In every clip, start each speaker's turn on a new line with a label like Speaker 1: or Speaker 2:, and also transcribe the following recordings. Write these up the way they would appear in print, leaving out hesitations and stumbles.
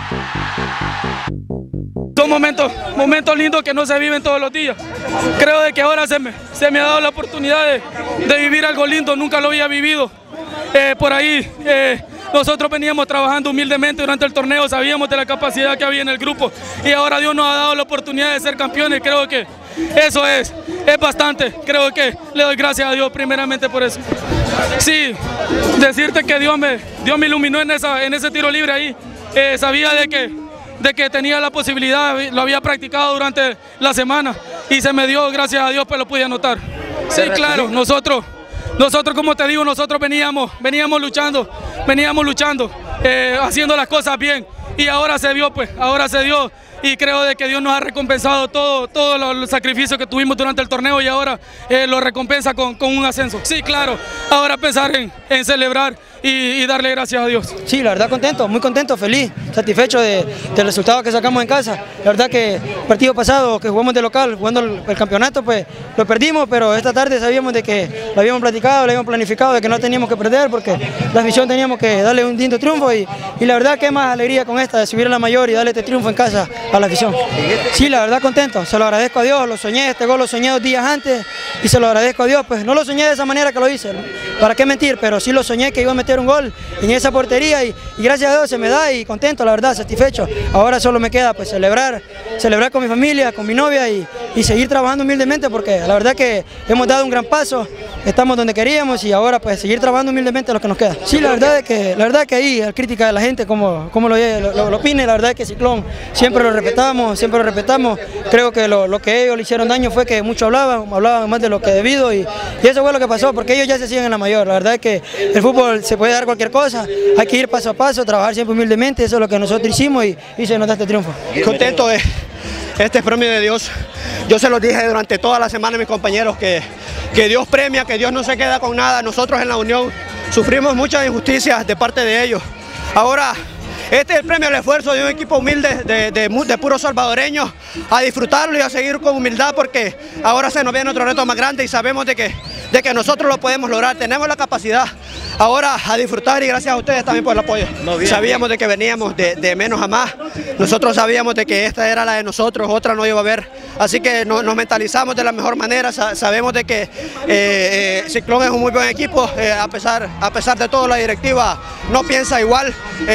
Speaker 1: Son momentos lindos que no se viven todos los días. Creo de que ahora se me ha dado la oportunidad de vivir algo lindo, nunca lo había vivido. Por ahí nosotros veníamos trabajando humildemente durante el torneo, sabíamos de la capacidad que había en el grupo y ahora Dios nos ha dado la oportunidad de ser campeones. Creo que eso es bastante. Creo que le doy gracias a Dios primeramente por eso. Sí, decirte que Dios me iluminó en ese tiro libre ahí. Sabía de que tenía la posibilidad, lo había practicado durante la semana y se me dio, gracias a Dios, pues lo pude anotar. Sí, claro, nosotros como te digo, nosotros veníamos luchando, haciendo las cosas bien y ahora se dio, y creo de que Dios nos ha recompensado todos los sacrificios que tuvimos durante el torneo y ahora lo recompensa con un ascenso. Sí, claro, ahora pensar en celebrar y darle gracias a Dios.
Speaker 2: Sí, la verdad contento, muy contento, feliz, satisfecho del resultado que sacamos en casa. La verdad que el partido pasado que jugamos de local, jugando el campeonato, pues lo perdimos, pero esta tarde sabíamos de que lo habíamos platicado, lo habíamos planificado, de que no teníamos que perder porque la afición teníamos que darle un lindo triunfo y la verdad que más alegría con esta, de subir a la mayor y darle este triunfo en casa a la afición. Sí, la verdad contento, se lo agradezco a Dios, lo soñé, este gol lo soñé 2 días antes y se lo agradezco a Dios, pues no lo soñé de esa manera que lo hice, para qué mentir, pero sí lo soñé que iba a meter un gol en esa portería y gracias a Dios se me da y contento, la verdad, satisfecho. Ahora solo me queda pues celebrar con mi familia, con mi novia y seguir trabajando humildemente porque la verdad que hemos dado un gran paso, estamos donde queríamos y ahora pues seguir trabajando humildemente lo que nos queda. Sí, la verdad es que ahí, la crítica de la gente, como lo opine, la verdad es que Ciclón siempre lo respetamos, creo que lo que ellos le hicieron daño fue que muchos hablaban más de lo que debido y eso fue lo que pasó porque ellos ya se siguen en la mayor. La verdad es que el fútbol se puede dar cualquier cosa, hay que ir paso a paso, trabajar siempre humildemente, eso es lo que nosotros hicimos y se nos da este triunfo.
Speaker 3: Contento de este premio de Dios. Yo se los dije durante toda la semana a mis compañeros que Dios premia, que Dios no se queda con nada. Nosotros en la Unión sufrimos muchas injusticias de parte de ellos. Ahora, este es el premio al esfuerzo de un equipo humilde, de puros salvadoreños, a disfrutarlo y a seguir con humildad porque ahora se nos viene otro reto más grande y sabemos de que nosotros lo podemos lograr, tenemos la capacidad. Ahora a disfrutar y gracias a ustedes también por el apoyo. Sabíamos de que veníamos de menos a más, nosotros sabíamos de que esta era la de nosotros, otra no iba a haber, así que nos mentalizamos de la mejor manera, sabemos de que Ciclón es un muy buen equipo, a pesar de todo la directiva no piensa igual,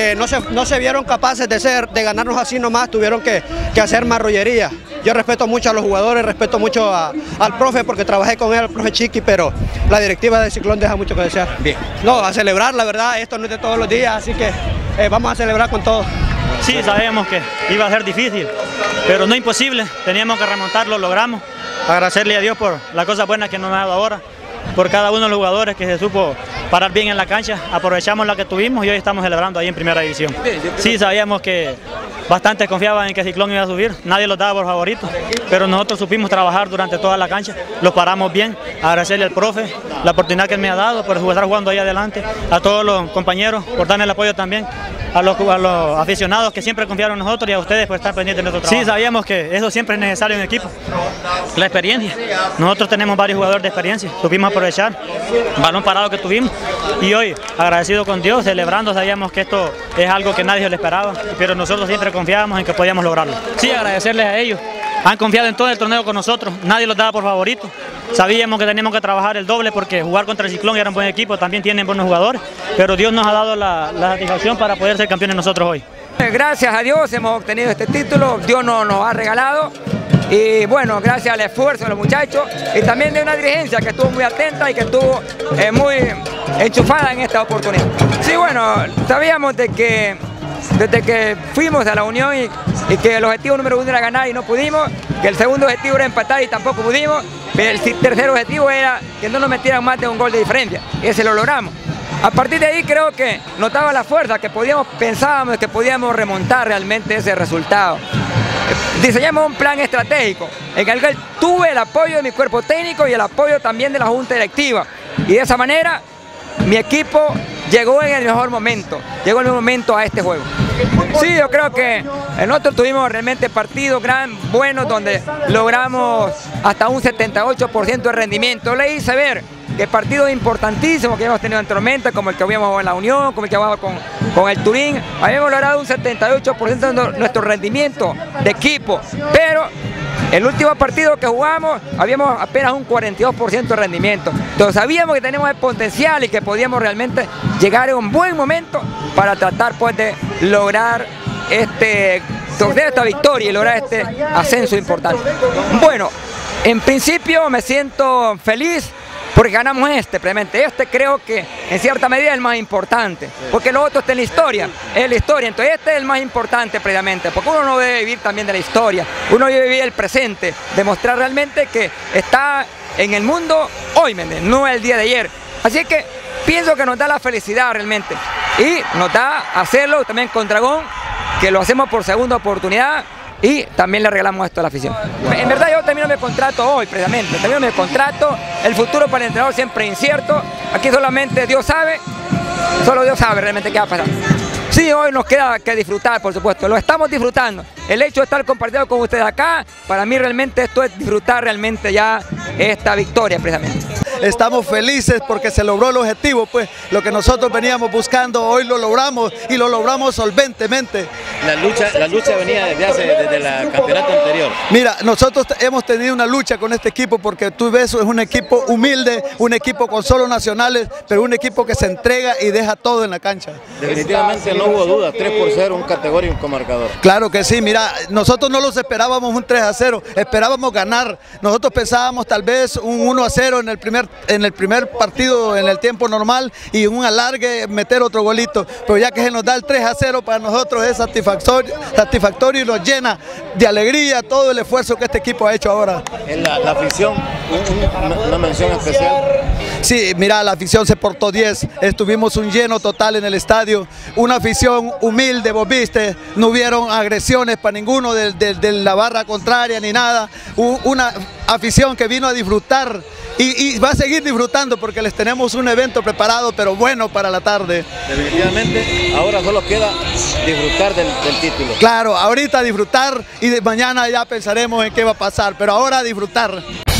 Speaker 3: no se vieron capaces de ganarnos así nomás, tuvieron que hacer marrullería. Yo respeto mucho a los jugadores, respeto mucho al profe porque trabajé con él, el profe Chiqui, pero la directiva de Ciclón deja mucho que desear. Bien. No, a celebrar, la verdad, esto no es de todos los días, así que vamos a celebrar con todo.
Speaker 4: Sí, sabemos que iba a ser difícil, pero no imposible, teníamos que remontarlo, logramos. Agradecerle a Dios por las cosas buenas que nos ha dado ahora, por cada uno de los jugadores que se supo parar bien en la cancha, aprovechamos la que tuvimos y hoy estamos celebrando ahí en Primera División. Sí, sabíamos que bastante confiaban en que Ciclón iba a subir, nadie los daba por favorito, pero nosotros supimos trabajar durante toda la cancha, los paramos bien, agradecerle al profe la oportunidad que él me ha dado por estar jugando ahí adelante, a todos los compañeros por darme el apoyo también, a los aficionados que siempre confiaron en nosotros y a ustedes por estar pendientes de nuestro trabajo. Sí, sabíamos que eso siempre es necesario en el equipo, la experiencia. Nosotros tenemos varios jugadores de experiencia, supimos aprovechar el balón parado que tuvimos y hoy, agradecido con Dios, celebrando, sabíamos que esto es algo que nadie lo esperaba, pero nosotros siempre confiábamos en que podíamos lograrlo. Sí, agradecerles a ellos, han confiado en todo el torneo con nosotros, nadie los daba por favorito. Sabíamos que teníamos que trabajar el doble porque jugar contra el Ciclón era un buen equipo, también tienen buenos jugadores, pero Dios nos ha dado la satisfacción para poder ser campeones nosotros hoy.
Speaker 5: Gracias a Dios hemos obtenido este título, Dios nos ha regalado y bueno, gracias al esfuerzo de los muchachos y también de una dirigencia que estuvo muy atenta y que estuvo muy enchufada en esta oportunidad. Sí, bueno, sabíamos de que desde que fuimos a la Unión y que el objetivo número 1 era ganar y no pudimos, que el segundo objetivo era empatar y tampoco pudimos, pero el tercer objetivo era que no nos metieran más de un gol de diferencia, y ese lo logramos. A partir de ahí creo que notaba la fuerza, que pensábamos que podíamos remontar realmente ese resultado. Diseñamos un plan estratégico en el que tuve el apoyo de mi cuerpo técnico y el apoyo también de la junta directiva, y de esa manera mi equipo llegó en el mejor momento, a este juego. Sí, yo creo que nosotros tuvimos realmente partidos buenos donde logramos hasta un 78% de rendimiento. Le hice ver que partidos importantísimos que hemos tenido anteriormente, como el que habíamos jugado en la Unión, como el que habíamos con el Turín, habíamos logrado un 78% de nuestro rendimiento de equipo, pero el último partido que jugamos habíamos apenas un 42% de rendimiento. Entonces sabíamos que teníamos el potencial y que podíamos realmente llegar en un buen momento para tratar pues de lograr esta victoria y lograr este ascenso importante. Bueno, en principio me siento feliz porque ganamos precisamente. Creo que en cierta medida es el más importante, porque lo otro está en la historia, es la historia. Entonces este es el más importante precisamente, porque uno no debe vivir también de la historia, uno debe vivir el presente, demostrar realmente que está en el mundo hoy, no el día de ayer. Así que pienso que nos da la felicidad realmente, y nos da hacerlo también con Dragón, que lo hacemos por segunda oportunidad, y también le regalamos esto a la afición. En verdad yo termino mi contrato hoy precisamente, termino mi contrato, el futuro para el entrenador siempre incierto, aquí solamente Dios sabe, solo Dios sabe realmente qué va a pasar. Sí, hoy nos queda que disfrutar, por supuesto, lo estamos disfrutando. El hecho de estar compartido con ustedes acá, para mí realmente esto es disfrutar realmente ya esta victoria precisamente.
Speaker 6: Estamos felices porque se logró el objetivo, pues lo que nosotros veníamos buscando hoy lo logramos y lo logramos solventemente.
Speaker 7: La lucha venía desde el campeonato anterior.
Speaker 6: Mira, nosotros hemos tenido una lucha con este equipo porque tú ves, es un equipo humilde, un equipo con solo nacionales, pero un equipo que se entrega y deja todo en la cancha.
Speaker 7: Definitivamente no hubo duda, 3-0, un categoría y un comarcador.
Speaker 6: Claro que sí, mira, nosotros no los esperábamos un 3-0, esperábamos ganar. Nosotros pensábamos tal vez un 1-0 en el primer partido en el tiempo normal y un alargue meter otro golito, pero ya que se nos da el 3-0 para nosotros es satisfactorio y nos llena de alegría todo el esfuerzo que este equipo ha hecho ahora.
Speaker 7: En la afición, una mención especial.
Speaker 6: Sí, mira, la afición se portó 10, estuvimos un lleno total en el estadio, una afición humilde, vos viste, no hubieron agresiones para ninguno de la barra contraria ni nada, una afición que vino a disfrutar y va a seguir disfrutando porque les tenemos un evento preparado, pero bueno para la tarde.
Speaker 7: Definitivamente, ahora solo queda disfrutar del título.
Speaker 6: Claro, ahorita disfrutar y mañana ya pensaremos en qué va a pasar, pero ahora disfrutar.